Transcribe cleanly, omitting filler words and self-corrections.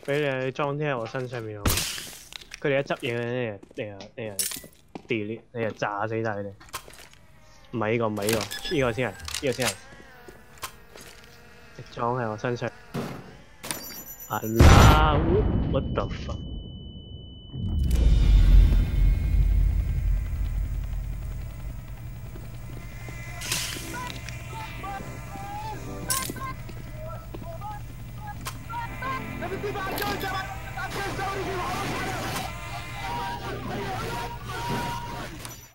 俾你裝啲喺我身上面好。佢哋一執嘢你就 delete， 你就炸死晒佢哋。唔係呢個，唔係呢個，呢個先係，呢個先係。裝喺我身上。What the fuck？ الدفاع جوزة